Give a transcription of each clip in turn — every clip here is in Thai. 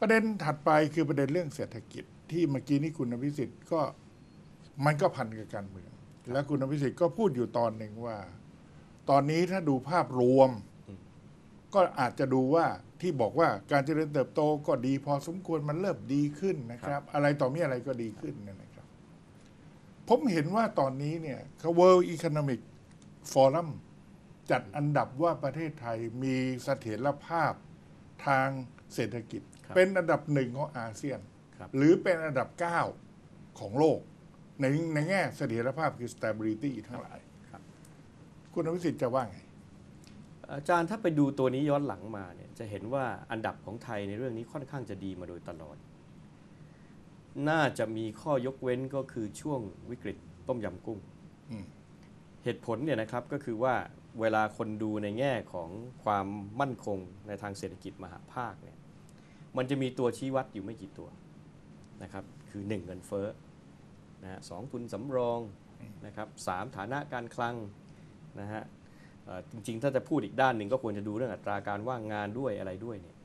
ประเด็นถัดไปคือประเด็นเรื่องเศรษฐกิจที่เมื่อกี้นี้คุณอภิสิทธิ์ก็มันก็พันกับการเมืองและคุณอภิสิทธิ์ก็พูดอยู่ตอนหนึ่งว่า ตอนนี้ถ้าดูภาพรวม ก็อาจจะดูว่าที่บอกว่าการเจริญเติบโตก็ดีพอสมควรมันเริ่มดีขึ้นนะครับ อะไรต่อมีอะไรก็ดีขึ้นนะครับ ผมเห็นว่าตอนนี้เนี่ย World Economic Forum จัดอันดับว่าประเทศไทยมีเสถียรภาพทางเศรษฐกิจเป็นอันดับหนึ่งของอาเซียนหรือเป็นอันดับ9ของโลกในแง่เสถียรภาพคือ stability ทั้งหลายคุณอภิสิทธิ์จะว่าไงอาจารย์ถ้าไปดูตัวนี้ย้อนหลังมาเนี่ยจะเห็นว่าอันดับของไทยในเรื่องนี้ค่อนข้างจะดีมาโดยตลอดน่าจะมีข้อยกเว้นก็คือช่วงวิกฤตต้มยำกุ้งเหตุผลเนี่ยนะครับก็คือว่าเวลาคนดูในแง่ของความมั่นคงในทางเศรษฐกิจมหาภาคเนี่ยมันจะมีตัวชี้วัดอยู่ไม่กี่ตัวนะครับคือ1เงินเฟ้อนะ2ทุนสำรองนะครับ3ฐานะการคลังนะฮะจริงๆถ้าจะพูดอีกด้านหนึ่งก็ควรจะดูเรื่องอัตราการว่างงานด้วยอะไรด้วยเนี่ย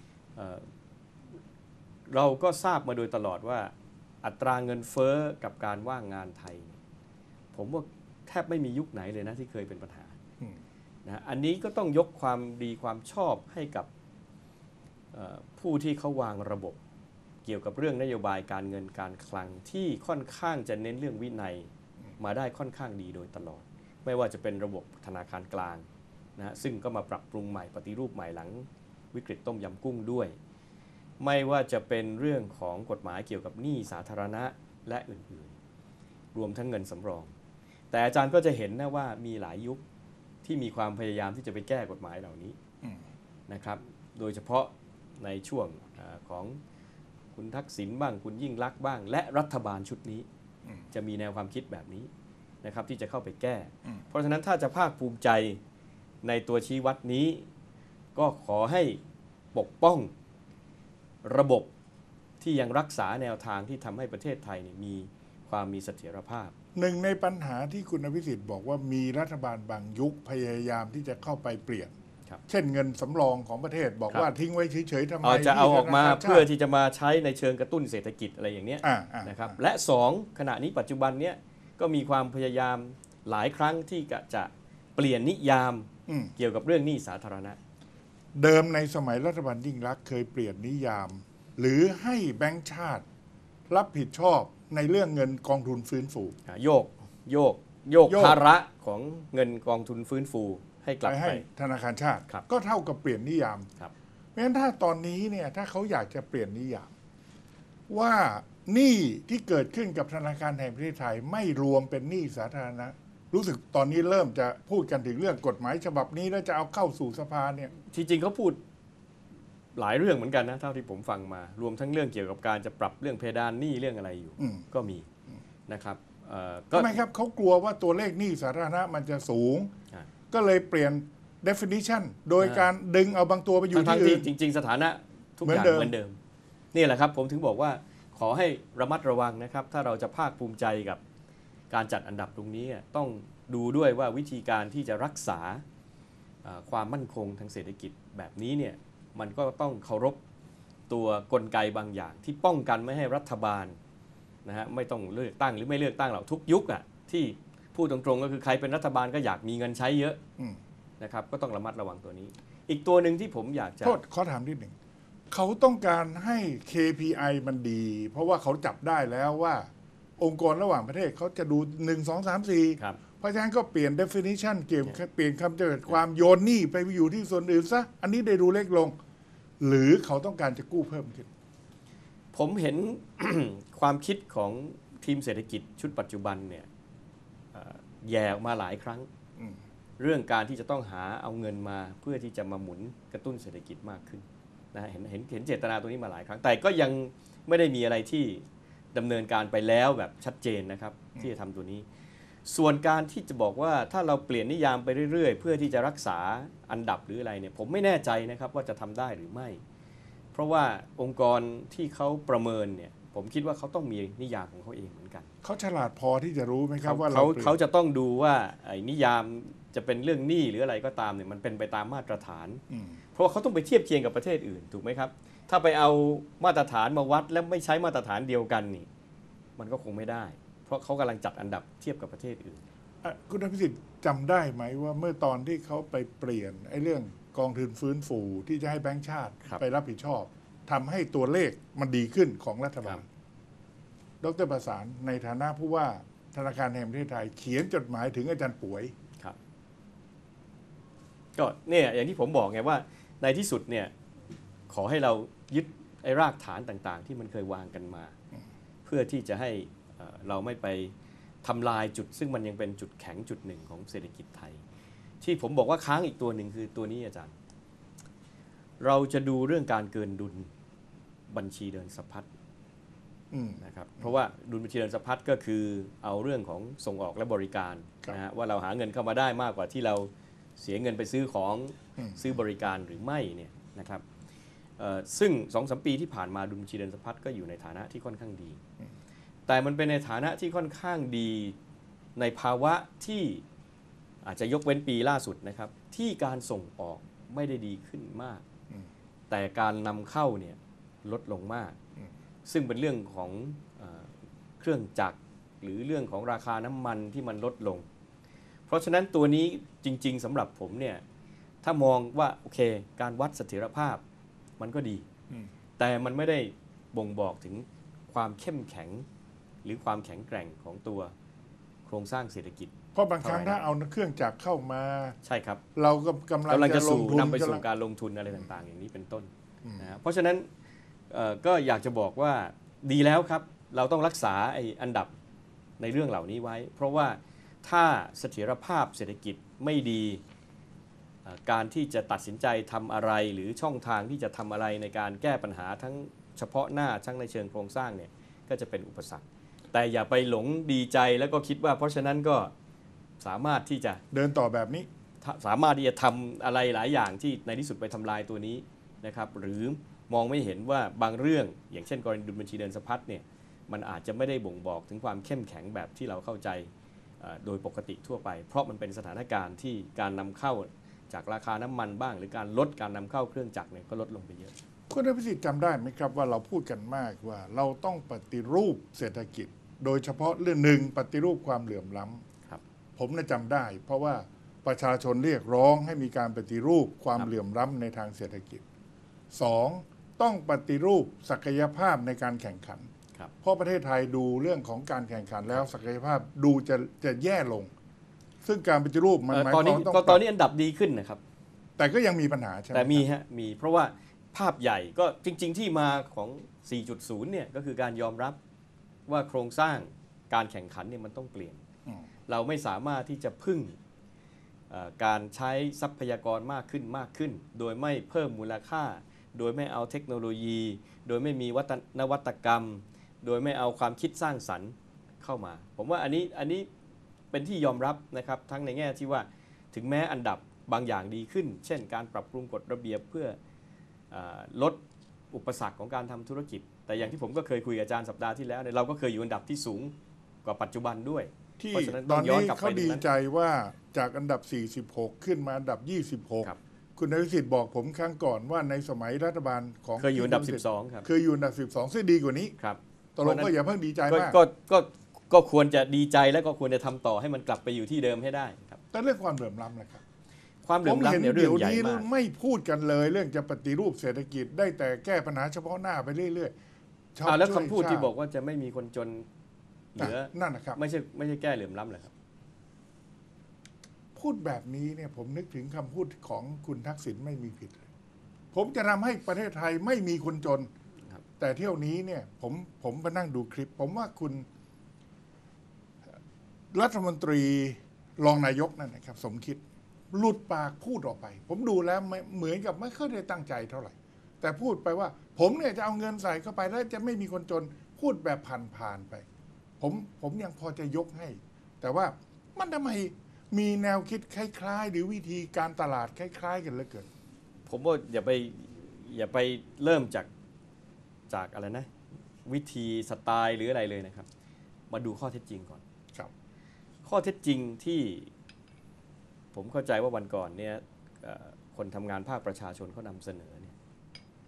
เราก็ทราบมาโดยตลอดว่าอัตราเงินเฟ้อกับการว่างงานไทยผมว่าแทบไม่มียุคไหนเลยนะที่เคยเป็นปัญหานะอันนี้ก็ต้องยกความดีความชอบให้กับผู้ที่เขาวางระบบเกี่ยวกับเรื่องนโยบายการเงินการคลังที่ค่อนข้างจะเน้นเรื่องวินัยมาได้ค่อนข้างดีโดยตลอดไม่ว่าจะเป็นระบบธนาคารกลางนะซึ่งก็มาปรับปรุงใหม่ปฏิรูปใหม่หลังวิกฤตต้มยำกุ้งด้วยไม่ว่าจะเป็นเรื่องของกฎหมายเกี่ยวกับหนี้สาธารณะและอื่นๆรวมทั้งเงินสำรองแต่อาจารย์ก็จะเห็นนะว่ามีหลายยุคที่มีความพยายามที่จะไปแก้กฎหมายเหล่านี้นะครับโดยเฉพาะในช่วงของคุณทักษิณบ้างคุณยิ่งลักษณ์บ้างและรัฐบาลชุดนี้จะมีแนวความคิดแบบนี้นะครับที่จะเข้าไปแก้เพราะฉะนั้นถ้าจะภาคภูมิใจในตัวชี้วัดนี้ก็ขอให้ปกป้องระบบที่ยังรักษาแนวทางที่ทำให้ประเทศไทยมีความมีเสถียรภาพหนึ่งในปัญหาที่คุณอภิสิทธิ์บอกว่ามีรัฐบาลบางยุคพยายามที่จะเข้าไปเปลี่ยนเช่นเงินสำรองของประเทศบอกว่าทิ้งไว้เฉยๆทำไมจะเอาออกมาเพื่อที่จะมาใช้ในเชิงกระตุ้นเศรษฐกิจอะไรอย่างนี้นะครับและ2ขณะนี้ปัจจุบันเนี้ยก็มีความพยายามหลายครั้งที่จะเปลี่ยนนิยามเกี่ยวกับเรื่องหนี้สาธารณะเดิมในสมัยรัฐบาลยิ่งลักษณ์เคยเปลี่ยนนิยามหรือให้แบงก์ชาติรับผิดชอบในเรื่องเงินกองทุนฟื้นฟูโยกภาระของเงินกองทุนฟื้นฟูให้กลับไปธนาคารชาติก็เท่ากับเปลี่ยนนิยามเพราะฉะนั้นถ้าตอนนี้เนี่ยถ้าเขาอยากจะเปลี่ยนนิยามว่าหนี้ที่เกิดขึ้นกับธนาคารแห่งประเทศไทยไม่รวมเป็นหนี้สาธารณะรู้สึกตอนนี้เริ่มจะพูดกันถึงเรื่องกฎหมายฉบับนี้แล้วจะเอาเข้าสู่สภาเนี่ยที่จริงเขาพูดหลายเรื่องเหมือนกันนะเท่าที่ผมฟังมารวมทั้งเรื่องเกี่ยวกับการจะปรับเรื่องเพดานหนี้เรื่องอะไรอยู่ก็มีนะครับทำไมครับเขากลัวว่าตัวเลขหนี้สาธารณะมันจะสูงก็เลยเปลี่ยน definition โดยการดึงเอาบางตัวไปอยู่ที่อื่นจริงๆสถานะทุกอย่างเหมือนเดิมนี่แหละครับผมถึงบอกว่าขอให้ระมัดระวังนะครับถ้าเราจะภาคภูมิใจกับการจัดอันดับตรงนี้ต้องดูด้วยว่าวิธีการที่จะรักษาความมั่นคงทางเศรษฐกิจแบบนี้เนี่ยมันก็ต้องเคารพตัวกลไกบางอย่างที่ป้องกันไม่ให้รัฐบาลนะฮะไม่ต้องเลือกตั้งหรือไม่เลือกตั้งหรอกทุกยุคที่พูดตรงๆก็คือใครเป็นรัฐบาลก็อยากมีเงินใช้เยอะนะครับก็ต้องระมัดระวังตัวนี้อีกตัวหนึ่งที่ผมอยากจะโทษขอถามนิดหนึ่งเขาต้องการให้ KPI มันดีเพราะว่าเขาจับได้แล้วว่าองค์กรระหว่างประเทศเขาจะดู1 2 3 4เพราะฉะนั้นก็เปลี่ยน definition เปลี่ยนคำจำกัดความโยนหนี้ไปอยู่ที่ส่วนอื่นซะอันนี้ได้ดูเล็กลงหรือเขาต้องการจะกู้เพิ่มขึ้นผมเห็น ความคิดของทีมเศรษฐกิจชุดปัจจุบันเนี่ยแย่ออกมาหลายครั้งเรื่องการที่จะต้องหาเอาเงินมาเพื่อที่จะมาหมุนกระตุ้นเศรษฐกิจมากขึ้นนะเห็นเจตนาตัวนี้มาหลายครั้งแต่ก็ยังไม่ได้มีอะไรที่ดำเนินการไปแล้วแบบชัดเจนนะครับที่จะทำตัวนี้ส่วนการที่จะบอกว่าถ้าเราเปลี่ยนนิยามไปเรื่อยๆเพื่อที่จะรักษาอันดับหรืออะไรเนี่ยผมไม่แน่ใจนะครับว่าจะทำได้หรือไม่เพราะว่าองค์กรที่เขาประเมินเนี่ยผมคิดว่าเขาต้องมีนิยามของเขาเองเหมือนกันเขาฉลาดพอที่จะรู้ไหมครับว่าเขาจะต้องดูว่าไอ้นิยามจะเป็นเรื่องหนี้หรืออะไรก็ตามเนี่ยมันเป็นไปตามมาตรฐานเพราะว่าเขาต้องไปเทียบเคียงกับประเทศอื่นถูกไหมครับถ้าไปเอามาตรฐานมาวัดแล้วไม่ใช้มาตรฐานเดียวกันนี่มันก็คงไม่ได้ เพราะเขากำลังจัดอันดับเทียบกับประเทศอื่นคุณอภิสิทธิ์จำได้ไหมว่าเมื่อตอนที่เขาไปเปลี่ยนไอ้เรื่องกองทุนฟื้นฟูที่จะให้แบงก์ชาติครับไปรับผิดชอบทำให้ตัวเลขมันดีขึ้นของรัฐบาลดรประสานในฐานะผู้ว่าธนาคารแห่งประเทศไทยเขียนจดหมายถึงอาจารย์ป่วยครับก็เนี่ยอย่างที่ผมบอกไงว่าในที่สุดเนี่ยขอให้เรายึดไอ้รากฐานต่างๆ ที่มันเคยวางกันมา เพื่อที่จะให้เราไม่ไปทำลายจุดซึ่งมันยังเป็นจุดแข็งจุดหนึ่งของเศรษฐกิจไทย ที่ผมบอกว่าค้างอีกตัวหนึ่งคือตัวนี้อาจารย์ เราจะดูเรื่องการเกินดุลบัญชีเดินสะพัดนะครับเพราะว่าดุลบัญชีเดินสะพัดก็คือเอาเรื่องของส่งออกและบริการนะฮะว่าเราหาเงินเข้ามาได้มากกว่าที่เราเสียเงินไปซื้อของซื้อบริการหรือไม่เนี่ยนะครับซึ่ง 2-3 ปีที่ผ่านมาดุลบัญชีเดินสะพัดก็อยู่ในฐานะที่ค่อนข้างดี แต่มันเป็นในฐานะที่ค่อนข้างดีในภาวะที่อาจจะยกเว้นปีล่าสุดนะครับที่การส่งออกไม่ได้ดีขึ้นมากแต่การนำเข้าเนี่ยลดลงมากซึ่งเป็นเรื่องของเครื่องจักรหรือเรื่องของราคาน้ำมันที่มันลดลงเพราะฉะนั้นตัวนี้จริงๆสำหรับผมเนี่ยถ้ามองว่าโอเคการวัดเสถียรภาพมันก็ดีแต่มันไม่ได้บ่งบอกถึงความเข้มแข็งหรือความแข็งแกร่งของตัวโครงสร้างเศรษฐกิจเพราะบางครั้งถ้าเอาเครื่องจักรเข้ามาใช่ครับเราก็กำลังจะลงทุนนำไปสู่การลงทุนอะไรต่างๆ อย่างนี้เป็นต้นนะเพราะฉะนั้นก็อยากจะบอกว่าดีแล้วครับเราต้องรักษาไอ้อันดับในเรื่องเหล่านี้ไว้ เพราะว่าถ้าเสถียรภาพเศรษฐกิจไม่ดีการที่จะตัดสินใจทำอะไรหรือช่องทางที่จะทำอะไรในการแก้ปัญหาทั้งเฉพาะหน้าทั้งในเชิงโครงสร้างเนี่ยก็จะเป็นอุปสรรคแต่อย่าไปหลงดีใจแล้วก็คิดว่าเพราะฉะนั้นก็สามารถที่จะเดินต่อแบบนี้สามารถที่จะทำอะไรหลายอย่างที่ในที่สุดไปทำลายตัวนี้นะครับหรือมองไม่เห็นว่าบางเรื่องอย่างเช่นกรณีดุลบัญชีเดินสะพัดเนี่ยมันอาจจะไม่ได้บ่งบอกถึงความเข้มแข็งแบบที่เราเข้าใจโดยปกติทั่วไปเพราะมันเป็นสถานการณ์ที่การนำเข้าจากราคาน้ำมันบ้างหรือการลดการนำเข้าเครื่องจักรเนี่ยก็ลดลงไปเยอะคุณอภิสิทธิ์จำได้ไหมครับว่าเราพูดกันมากว่าเราต้องปฏิรูปเศรษฐกิจโดยเฉพาะเรื่องหนึ่งปฏิรูปความเหลื่อมล้ำผมน่ะจำได้เพราะว่าประชาชนเรียกร้องให้มีการปฏิรูปความเหลื่อมล้ำในทางเศรษฐกิจ2ต้องปฏิรูปศักยภาพในการแข่งขันเพราะประเทศไทยดูเรื่องของการแข่งขันแล้วศักยภาพดูจะแย่ลงซึ่งการปฏิรูปมันหมายความตอนนี้อันดับดีขึ้นนะครับแต่ก็ยังมีปัญหาใช่ไหมแต่มีเพราะว่าภาพใหญ่ก็จริงๆที่มาของ 4.0 เนี่ยก็คือการยอมรับว่าโครงสร้างการแข่งขันเนี่ยมันต้องเปลี่ยนเราไม่สามารถที่จะพึ่งการใช้ทรัพยากรมากขึ้นโดยไม่เพิ่มมูลค่าโดยไม่เอาเทคโนโลยี โดยไม่มีนวัตกรรมโดยไม่เอาความคิดสร้างสรรค์เข้ามาผมว่าอันนี้เป็นที่ยอมรับนะครับทั้งในแง่ที่ว่าถึงแม้อันดับบางอย่างดีขึ้นเช่นการปรับปรุงกฎระเบียบเพื่อลดอุปสรรคของการทำธุรกิจแต่อย่างที่ผมก็เคยคุยกับอาจารย์สัปดาห์ที่แล้วเราก็เคยอยู่อันดับที่สูงกว่าปัจจุบันด้วยที่ตอนนี้เขาดีใจว่าจากอันดับ46ขึ้นมาอันดับ26คุณนฤสิทธิ์บอกผมครั้งก่อนว่าในสมัยรัฐบาลของเคยอยู่อันดับ12ครับเคยอยู่อันดับ12ซึ่งดีกว่านี้ครับตกลงก็อย่าเพิ่งดีใจมากก็ควรจะดีใจและก็ควรจะทำต่อให้มันกลับไปอยู่ที่เดิมให้ได้ครับแต่เรื่องความเหลื่อมล้ำนะครับความเหลื่อมล้ำเนี่ยเรื่องใหญ่มากไม่พูดกันเลยเรื่องจะปฏิรูปเศรษฐกิจได้แต่แก้ปัญหาเฉพาะหน้าไปเรื่อยๆแล้วคำพูดที่บอกว่าจะไม่มีคนจนเหลือนั่นนะครับไม่ใช่แก้เหลื่อมล้ำเหรอครับพูดแบบนี้เนี่ยผมนึกถึงคำพูดของคุณทักษิณไม่มีผิดเลยผมจะทำให้ประเทศไทยไม่มีคนจนแต่เที่ยวนี้เนี่ยผมไปนั่งดูคลิปผมว่าคุณรัฐมนตรีรองนายกนั่นนะครับสมคิดหลุดปากพูดออกไปผมดูแล้วเหมือนกับไม่ค่อยได้ตั้งใจเท่าไหร่แต่พูดไปว่าผมเนี่ยจะเอาเงินใส่เข้าไปแล้วจะไม่มีคนจนพูดแบบผ่านไปผมยังพอจะยกให้แต่ว่ามันทำไมมีแนวคิดคล้ายๆหรือวิธีการตลาดคล้ายๆกันเหลือเกินผมว่าอย่าไปเริ่มจากอะไรนะวิธีสไตล์หรืออะไรเลยนะครับมาดูข้อเท็จจริงก่อนครับข้อเท็จจริงที่ผมเข้าใจว่าวันก่อนเนี่ยคนทำงานภาคประชาชนเขานำเสนอเนี่ย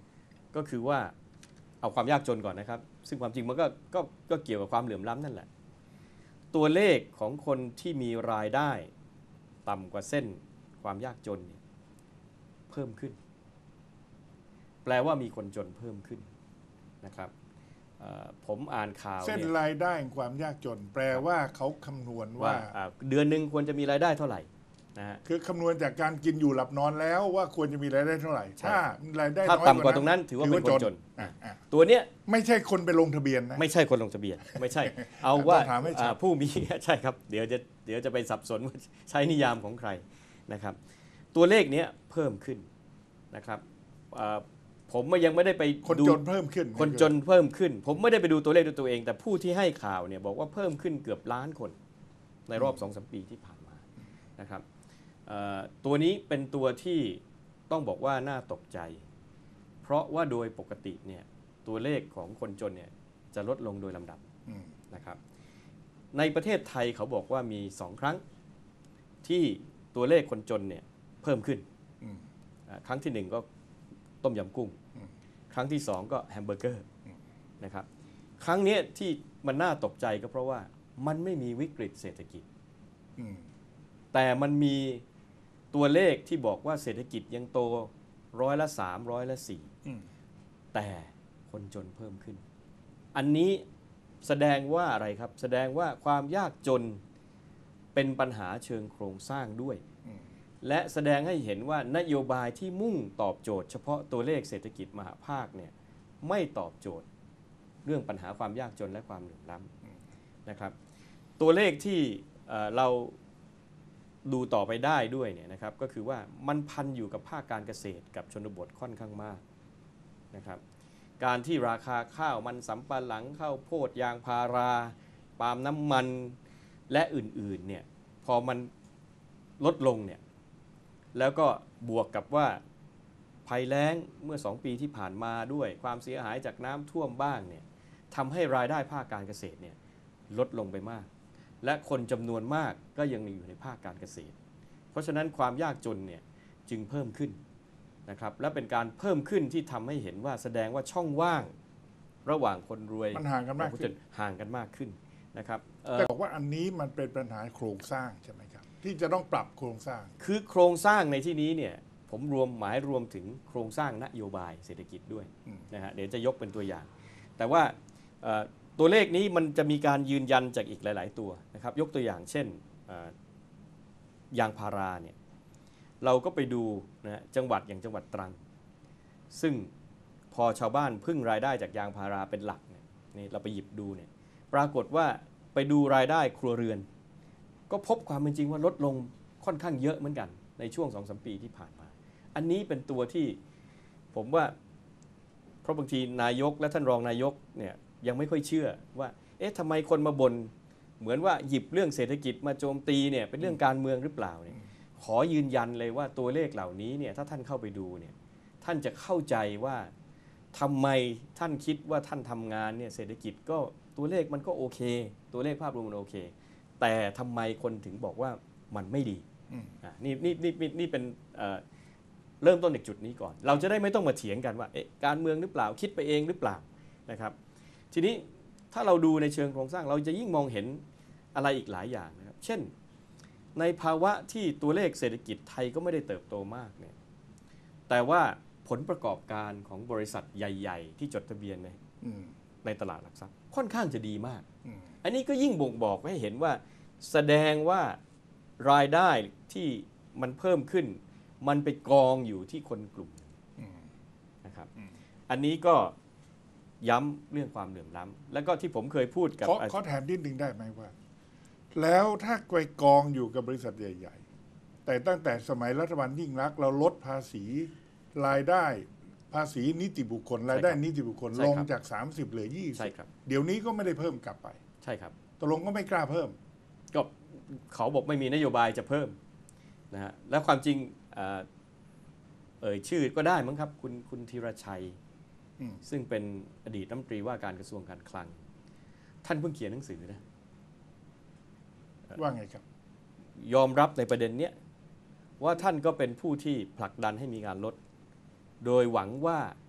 ก็คือว่าเอาความยากจนก่อนนะครับซึ่งความจริงมันก็เกี่ยวกับความเหลื่อมล้ำนั่นแหละตัวเลขของคนที่มีรายได้ต่ำกว่าเส้นความยากจนเนี่ยเพิ่มขึ้นแปลว่ามีคนจนเพิ่มขึ้นนะครับผมอ่านข่าวเส้นเนี่ยรายได้แห่งความยากจน แปลว่าเขาคำนวณว่าเดือนหนึ่งควรจะมีรายได้เท่าไหร่นะฮะคือคำนวณจากการกินอยู่หลับนอนแล้วว่าควรจะมีรายได้เท่าไหร่ใช่ถ้ารายได้ถ้าน้อยต่ำกว่าตรงนั้นถือว่าเป็นคนจนอ่ะตัวเนี้ยไม่ใช่คนไปลงทะเบียนนะไม่ใช่คนลงทะเบียนไม่ใช่ เอาว่าต้องถามให้ชัดผู้มี ใช่ครับเดี๋ยวจะไปสับสนว่าใช้นิยามของใครนะครับตัวเลขเนี้ยเพิ่มขึ้นนะครับผมยังไม่ได้ไปคนดูจนเพิ่มขึ้นคนจนเพิ่มขึ้น ผมไม่ได้ไปดูตัวเลขด้วยตัวเอง แต่ผู้ที่ให้ข่าวเนี่ยบอกว่าเพิ่มขึ้นเกือบล้านคนในรอบ 2-3 ปีที่ผ่านมานะครับตัวนี้เป็นตัวที่ต้องบอกว่าน่าตกใจ เพราะว่าโดยปกติเนี่ยตัวเลขของคนจนเนี่ยจะลดลงโดยลำดับอืมนะครับในประเทศไทยเขาบอกว่ามี 2 ครั้งที่ตัวเลขคนจนเนี่ยเพิ่มขึ้นอืมครั้งที่ 1 ก็ต้มยำกุ้งอืมครั้งที่ 2 ก็แฮมเบอร์เกอร์อืมนะครับครั้งนี้ที่มันน่าตกใจก็เพราะว่ามันไม่มีวิกฤตเศรษฐกิจอืมแต่มันมีตัวเลขที่บอกว่าเศรษฐกิจยังโต3%, 4%, อืมแต่คนจนเพิ่มขึ้น อันนี้แสดงว่าอะไรครับแสดงว่าความยากจนเป็นปัญหาเชิงโครงสร้างด้วยอืมและแสดงให้เห็นว่านโยบายที่มุ่งตอบโจทย์เฉพาะตัวเลขเศรษฐกิจมหภาคเนี่ยไม่ตอบโจทย์เรื่องปัญหาความยากจนและความเหลื่อมล้ำนะครับตัวเลขที่เราดูต่อไปได้ด้วยเนี่ยนะครับก็คือว่ามันพันอยู่กับภาคการเกษตรกับชนบทค่อนข้างมากนะครับการที่ราคาข้าวมันสำปะหลังข้าวโพดยางพาราปาล์มน้ำมันและอื่นๆเนี่ยพอมันลดลงเนี่ยแล้วก็บวกกับว่าภัยแล้งเมื่อ2 ปีที่ผ่านมาด้วยความเสียหายจากน้ำท่วมบ้างเนี่ยทำให้รายได้ภาคการเกษตรเนี่ยลดลงไปมากและคนจำนวนมากก็ยังอยู่ในภาคการเกษตรเพราะฉะนั้นความยากจนเนี่ยจึงเพิ่มขึ้นนะครับและเป็นการเพิ่มขึ้นที่ทำให้เห็นว่าแสดงว่าช่องว่างระหว่างคนรวยมันห่างกันมากกับคนขึ้จนนห่างกันมากขึ้นนะครับแต่บอกว่าอันนี้มันเป็นปัญหาโครงสร้างใช่ไหมครับ ที่จะต้องปรับโครงสร้างคือโครงสร้างในที่นี้เนี่ยผมรวมถึงโครงสร้างนโยบายเศรษฐกิจด้วยอืมนะฮะเดี๋ยวจะยกเป็นตัวอย่าง แต่ว่าตัวเลขนี้มันจะมีการยืนยันจากอีกหลาย ๆ ตัวนะครับยกตัวอย่างเช่นยางพาราเนี่ยเราก็ไปดูนะฮะจังหวัดอย่างจังหวัดตรัง ซึ่งพอชาวบ้านพึ่งรายได้จากยางพาราเป็นหลักเนี่ยนี่เราไปหยิบดูเนี่ยปรากฏว่าไปดูรายได้ครัวเรือน ก็พบความเป็นจริงว่าลดลงค่อนข้างเยอะเหมือนกันในช่วง 2-3 ปีที่ผ่านมา อันนี้เป็นตัวที่ผมว่าเพราะบางทีนายกและท่านรองนายกเนี่ยยังไม่ค่อยเชื่อว่าเอ๊ะทำไมคนมาบ่นเหมือนว่าหยิบเรื่องเศรษฐกิจมาโจมตีเนี่ยเป็นเรื่องการเมืองหรือเปล่าเนี่ยขอยืนยันเลยว่าตัวเลขเหล่านี้เนี่ยถ้าท่านเข้าไปดูเนี่ยท่านจะเข้าใจว่าทำไมท่านคิดว่าท่านทำงานเนี่ยเศรษฐกิจก็ตัวเลขมันก็โอเค ตัวเลขภาพรวมมันโอเค แต่ทำไมคนถึงบอกว่ามันไม่ดีอืมนี่เป็นเริ่มต้นจากจุดนี้ก่อน เราจะได้ไม่ต้องมาเถียงกันว่าการเมืองหรือเปล่าคิดไปเองหรือเปล่านะครับทีนี้ถ้าเราดูในเชิงโครงสร้างเราจะยิ่งมองเห็นอะไรอีกหลายอย่างนะครับเช่นในภาวะที่ตัวเลขเศรษฐกิจไทยก็ไม่ได้เติบโตมากเนี่ยแต่ว่าผลประกอบการของบริษัทใหญ่ ๆ ที่จดทะเบียนอืมในตลาดหลักทรัพย์ค่อนข้างจะดีมากอืมอันนี้ก็ยิ่งบ่งบอกให้เห็นว่าแสดงว่ารายได้ที่มันเพิ่มขึ้น มันไปกองอยู่ที่คนกลุ่มอืมนะครับอืมอันนี้ก็ย้ำเรื่องความเหลื่อมล้ำแล้วก็ที่ผมเคยพูดกับขอแถมนิดนึงได้ไหมว่า แล้วถ้าไปกองอยู่กับบริษัทใหญ่ ๆ แต่ตั้งแต่สมัยรัฐบาลยิ่งรักษณ์เราลดภาษีรายได้ ภาษีนิติบุคคลรายได้นิติบุคคลลงจาก30เหลือใช่ครับ 20เดี๋ยวนี้ก็ไม่ได้เพิ่มกลับไปใช่ครับตกลงก็ไม่กล้าเพิ่มก็เขาบอกไม่มีนโยบายจะเพิ่มนะฮะและความจริงชื่อก็ได้มั้งครับคุณธีรชัยอืมซึ่งเป็นอดีตรัฐมนตรีว่าการกระทรวงการคลัง ท่านเพิ่งเขียนหนังสือนะว่าไงครับยอมรับในประเด็นเนี้ยว่าท่านก็เป็นผู้ที่ผลักดันให้มีการลด โดยหวังว่า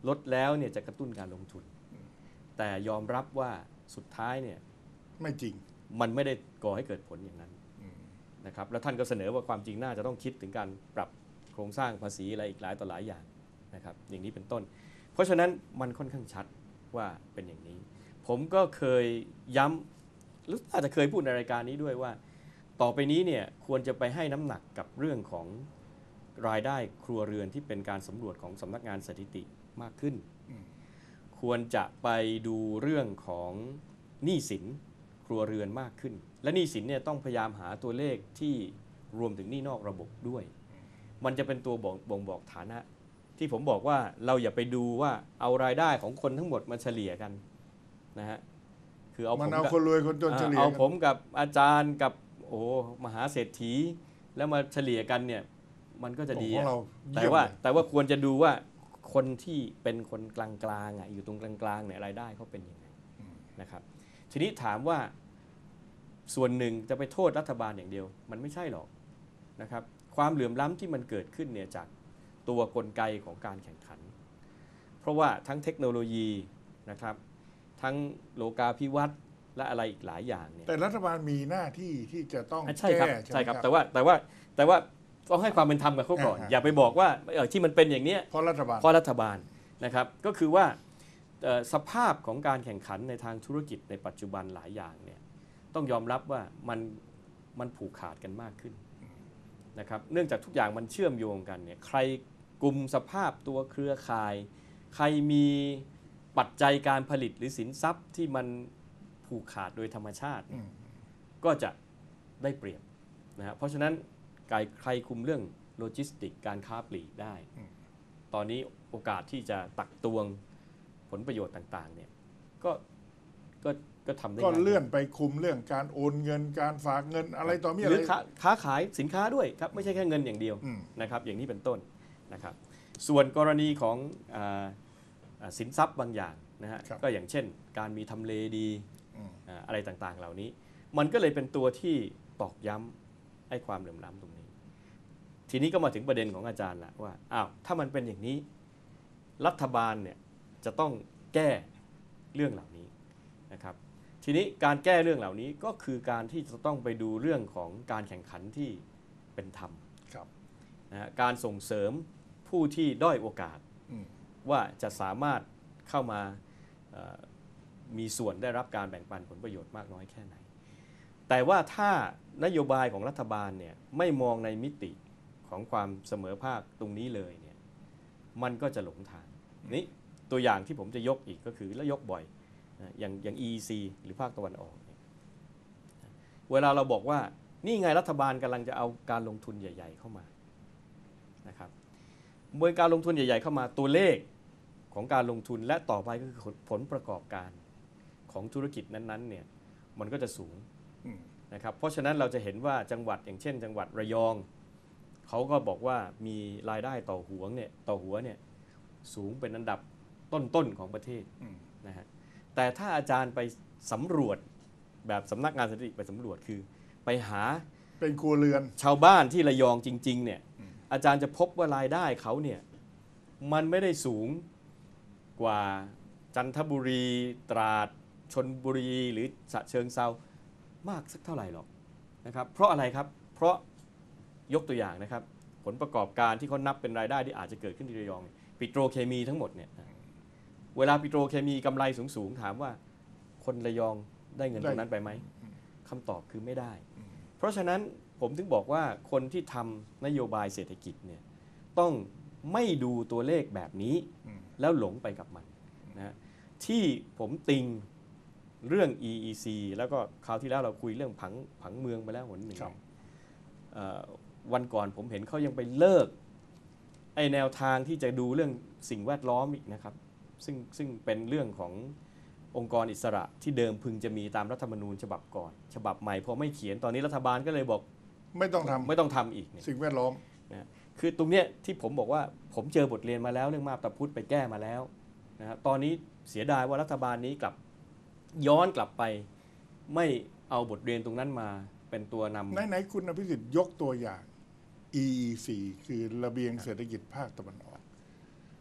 ลดแล้วเนี่ยจะกระตุ้นการลงทุน แต่ยอมรับว่าสุดท้ายเนี่ยไม่จริงมันไม่ได้ก่อให้เกิดผลอย่างนั้นนะครับแล้วท่านก็เสนอว่าความจริงน่าจะต้องคิดถึงการปรับโครงสร้างภาษีอะไรอีกหลายต่อหลายอย่างนะครับอย่างนี้เป็นต้น เพราะฉะนั้นมันค่อนข้างชัดว่าเป็นอย่างนี้ ผมก็เคยย้ำหรืออาจจะเคยพูดในรายการนี้ด้วยว่าต่อไปนี้เนี่ยควรจะไปให้น้ำหนักกับเรื่องของรายได้ครัวเรือนที่เป็นการสำรวจของสำนักงานสถิติมากขึ้น ควรจะไปดูเรื่องของหนี้สินครัวเรือนมากขึ้น และหนี้สินเนี่ยต้องพยายามหาตัวเลขที่รวมถึงหนี้นอกระบบด้วย มันจะเป็นตัวบ่งบอกฐานะ ที่ผมบอกว่าเราอย่าไปดูว่าเอารายได้ของคนทั้งหมดมาเฉลี่ยกันนะฮะคือเอามันเอาคนรวยคนจนเฉลี่ยเอากันผมกับอาจารย์กับโอ้มหาเศรษฐีแล้วมาเฉลี่ยกันเนี่ยมันก็จะดีของเราแต่เยี่ยมว่าเลยแต่ว่าควรจะดูว่าคนที่เป็นคนกลางๆอยู่ตรงกลางๆเนี่ยรายได้เขาเป็นยังไงนะครับทีนี้ถามว่าส่วนหนึ่งจะไปโทษรัฐบาลอย่างเดียวมันไม่ใช่หรอกนะครับความเหลื่อมล้ำที่มันเกิดขึ้นเนี่ยจากตัวกลไกของการแข่งขัน เพราะว่าทั้งเทคโนโลยีนะครับทั้งโลกาภิวัตน์และอะไรอีกหลายอย่างเนี่ยแต่รัฐบาลมีหน้าที่ที่จะต้องใช่ครับแก้ใช่ครับไหมแต่ว่าต้องให้ความเป็นธรรมกับเขาก่อนอ่าฮะอย่าไปบอกว่าที่มันเป็นอย่างเนี้ยเพราะรัฐบาลเพราะรัฐบาลนะครับก็คือว่าสภาพของการแข่งขันในทางธุรกิจในปัจจุบันหลายอย่างเนี่ยต้องยอมรับว่ามันผูกขาดกันมากขึ้นนะครับเนื่องจากทุกอย่างมันเชื่อมโยงกันเนี่ยใครกลุ่มสภาพตัวเครือข่าย ใครมีปัจจัยการผลิตหรือสินทรัพย์ที่มันผูกขาดโดยธรรมชาติเนี่ยก็จะได้เปรียบนะฮะเพราะฉะนั้นใครคุมเรื่องโลจิสติกการค้าปลีกได้ ตอนนี้โอกาสที่จะตักตวงผลประโยชน์ต่างๆเนี่ยก็ทำได้ก็ง่ายเลื่อนไปคุมเรื่องการโอนเงินการฝากเงินอะไรต่อมีหอะไรรือค้าขายสินค้าด้วยครับไม่ใช่แค่เงินอย่างเดียวอืมนะครับอย่างนี้เป็นต้นนะครับส่วนกรณีของสินทรัพย์บางอย่างนะฮะก็อย่างเช่น การมีทำเลดีอะไรต่างๆเหล่านี้มันก็เลยเป็นตัวที่ตอกย้ำไอ้ความเหลื่อมล้ำตรงนี้ ทีนี้ก็มาถึงประเด็นของอาจารย์ละว่าอ้าวถ้ามันเป็นอย่างนี้รัฐบาลเนี่ยจะต้องแก้เรื่องเหล่านี้นะครับทีนี้การแก้เรื่องเหล่านี้ก็คือการที่จะต้องไปดูเรื่องของการแข่งขันที่เป็นธรรมครับนะฮะการส่งเสริมผู้ที่ด้อยโอกาสว่าจะสามารถเข้ามามีส่วนได้รับการแบ่งปันผลประโยชน์มากน้อยแค่ไหนแต่ว่าถ้านโยบายของรัฐบาลเนี่ยไม่มองในมิติของความเสมอภาคตรงนี้เลยเนี่ยมันก็จะหลงทางนี่ตัวอย่างที่ผมจะยกอีกก็คือแล้วยกบ่อยนะอย่าง EEC หรือภาคตะวันออกเนี่ยเวลาเราบอกว่านี่ไงรัฐบาลกำลังจะเอาการลงทุนใหญ่ๆเข้ามานะครับเมื่อการลงทุนใหญ่ๆเข้ามาตัวเลขของการลงทุนและต่อไปก็คือผลประกอบการของธุรกิจนั้นๆเนี่ยมันก็จะสูงนะครับเพราะฉะนั้นเราจะเห็นว่าจังหวัดอย่างเช่น จังหวัดระยองเขาก็บอกว่ามีรายได้ต่อหัวเนี่ยสูงเป็นอันดับต้นๆของประเทศนะฮะแต่ถ้าอาจารย์ไปสำรวจแบบสำนักงานสถิติไปสำรวจคือไปหาเป็นครัวเรือนชาวบ้านที่ระยองจริงๆเนี่ยอาจารย์จะพบว่ารายได้เขาเนี่ยมันไม่ได้สูงกว่าจันทบุรีตราดชลบุรีหรือฉะเชิงเทรามากสักเท่าไหร่หรอกนะครับเพราะอะไรครับเพราะยกตัวอย่างนะครับผลประกอบการที่เขานับเป็นรายได้ที่อาจจะเกิดขึ้นที่ระยองปิโตรเคมีทั้งหมดเนี่ยเวลาปิโตรเคมีกำไรสูงๆถามว่าคนระยองได้เงินตรงนั้นไปไหมคำตอบคือไม่ได้เพราะฉะนั้นผมถึงบอกว่าคนที่ทำนโยบายเศรษฐกิจเนี่ยต้องไม่ดูตัวเลขแบบนี้แล้วหลงไปกับมันนะที่ผมติงเรื่อง EEC แล้วก็คราวที่แล้วเราคุยเรื่องผังเมืองไปแล้วหนหนึ่งวันก่อนผมเห็นเขายังไปเลิกไอแนวทางที่จะดูเรื่องสิ่งแวดล้อมอีกนะครับซึ่งเป็นเรื่องขององค์กรอิสระที่เดิมพึงจะมีตามรัฐธรรมนูญฉบับก่อนฉบับใหม่พอไม่เขียนตอนนี้รัฐบาลก็เลยบอกไม่ต้องทำอีกสิ่งแวดล้อมนะคือตรงเนี้ยที่ผมบอกว่าผมเจอบทเรียนมาแล้วเรื่องมาบตาพุธไปแก้มาแล้วนะตอนนี้เสียดายว่ารัฐบาลนี้กลับย้อนกลับไปไม่เอาบทเรียนตรงนั้นมาเป็นตัวนำไหนคุณอภิสิทธิ์ยกตัวอย่าง EEC คือระเบียงเศรษฐกิจภาคตะวันออก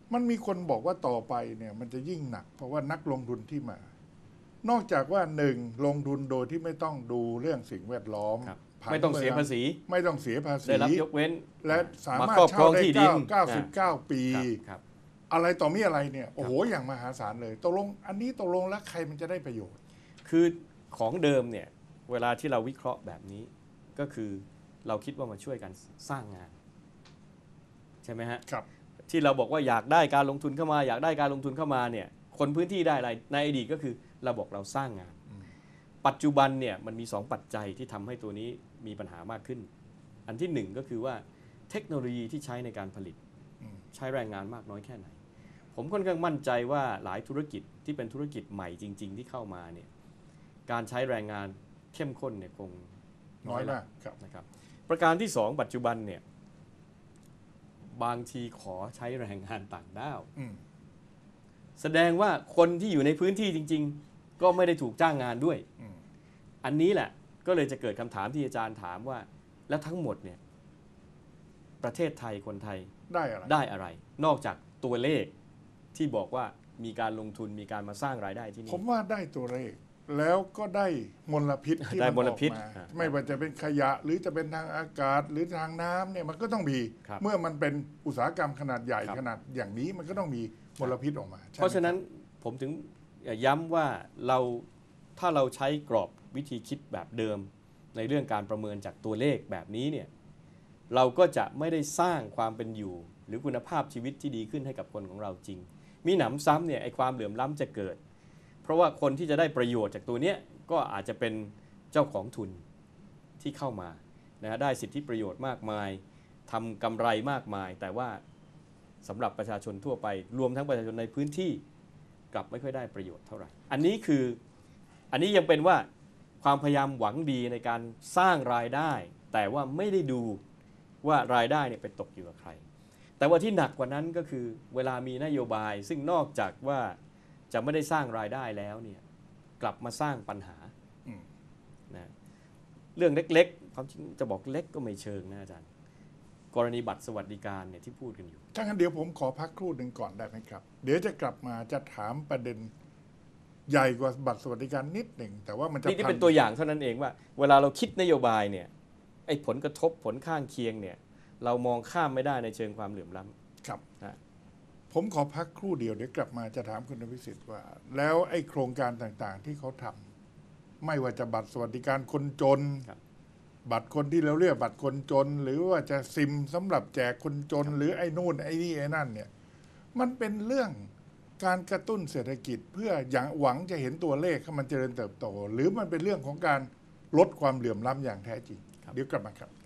มันมีคนบอกว่าต่อไปเนี่ยมันจะยิ่งหนัก เพราะว่านักลงทุนที่มา นอกจากว่าหนึ่งลงทุนโดยที่ไม่ต้องดูเรื่องสิ่งแวดล้อมครับผังไม่ต้องเสียภาษีไม่ต้องเสียภาษีได้รับยกเว้นและสามารถครอบครเช่าองได้ที่ดิน 99 ปีครับอะไรต่อมีอะไรเนี่ยโอ้โหอย่างมหาศาลเลยตกลงอันนี้ตกลงแล้วใครมันจะได้ประโยชน์คือของเดิมเนี่ยเวลาที่เราวิเคราะห์แบบนี้ก็คือเราคิดว่ามาช่วยกันสร้างงานใช่ไหมฮะครับที่เราบอกว่าอยากได้การลงทุนเข้ามาอยากได้การลงทุนเข้ามาเนี่ยคนพื้นที่ได้อะไรในอดีตก็คือเราบอกเราสร้างงาน ปัจจุบันเนี่ยมันมี2ปัจจัยที่ทำให้ตัวนี้มีปัญหามากขึ้น อันที่1ก็คือว่าเทคโนโลยีที่ใช้ในการผลิตใช้แรงงานมากน้อยแค่ไหนผมค่อนข้างมั่นใจว่าหลายธุรกิจที่เป็นธุรกิจใหม่จริงๆที่เข้ามาเนี่ยการใช้แรงงานเข้มข้นเนี่ยคงน้อยมากครับนะครับประการที่ 2 ปัจจุบันเนี่ยบางทีขอใช้แรงงานต่างด้าวแสดงว่าคนที่อยู่ในพื้นที่จริงๆก็ไม่ได้ถูกจ้างงานด้วยอันนี้แหละก็เลยจะเกิดคำถามที่อาจารย์ถามว่าแล้วทั้งหมดเนี่ยประเทศไทยคนไทย ได้อะไรนอกจากตัวเลขที่บอกว่ามีการลงทุนมีการมาสร้างรายได้ที่นี่ผมว่าได้ตัวเลขแล้วก็ได้มลพิษที่ได้มันมอลอกพิษมาไม่ว่าจะเป็นขยะหรือจะเป็นทางอากาศหรือทางน้ำเนี่ยมันก็ต้องมีครับเมื่อมันเป็นอุตสาหกรรมขนาดใหญ่ครับขนาดอย่างนี้มันก็ต้องมีมลพิษออกมาใช่ไหมเพราะฉะนั้นผมถึงย้ำว่าถ้าเราใช้กรอบวิธีคิดแบบเดิมในเรื่องการประเมินจากตัวเลขแบบนี้เนี่ยเราก็จะไม่ได้สร้างความเป็นอยู่หรือคุณภาพชีวิตที่ดีขึ้นให้กับคนของเราจริง มีหนำซ้ำเนี่ยไอ้ความเหลื่อมล้ำจะเกิด เพราะว่าคนที่จะได้ประโยชน์จากตัวเนี้ยก็อาจจะเป็นเจ้าของทุนที่เข้ามานะได้สิทธิประโยชน์มากมายทำกำไรมากมาย แต่ว่าสำหรับประชาชนทั่วไปรวมทั้งประชาชนในพื้นที่กลับไม่ค่อยได้ประโยชน์เท่าไหร่อันนี้ยังเป็นว่าความพยายามหวังดีในการสร้างรายได้ แต่ว่าไม่ได้ดูว่ารายได้เนี่ยไปตกอยู่กับใครแต่ว่าที่หนักกว่านั้นก็คือเวลามีนโยบายซึ่งนอกจากว่าจะไม่ได้สร้างรายได้แล้วเนี่ยกลับมาสร้างปัญหานะเรื่องเล็กๆความจริงจะบอกเล็กก็ไม่เชิงนะอาจารย์กรณีบัตรสวัสดิการเนี่ยที่พูดกันอยู่ถ้างั้นเดี๋ยวผมขอพักครู่หนึ่งก่อนได้ไหมครับเดี๋ยวจะกลับมาจะถามประเด็นใหญ่กว่าบัตรสวัสดิการนิดหนึ่งแต่ว่ามันจะนี่เป็นตัวอย่างเท่านั้นเองว่าเวลาเราคิดนโยบายเนี่ยไอ้ผลกระทบผลข้างเคียงเนี่ยเรามองข้ามไม่ได้ในเชิงความเหลื่อมล้ำครับนะผมขอพักครู่เดียวเดี๋ยวกลับมาจะถามคุณวิสิทธิ์ว่า แล้วไอ้โครงการต่างๆที่เขาทำไม่ว่าจะบัตรสวัสดิการคนจน บัตรคนที่เราเรียกบัตรคนจน หรือว่าจะซิมสำหรับแจกคนจน หรือไอ้นู่นไอ้นี่ไอ้นั่นเนี่ยมันเป็นเรื่องการกระตุ้นเศรษฐกิจเพื่ออย่างหวังจะเห็นตัวเลขให้มันเจริญเติบโต หรือมันเป็นเรื่องของการลดความเหลื่อมล้ำอย่างแท้จริงเดี๋ยวกลับมาครับ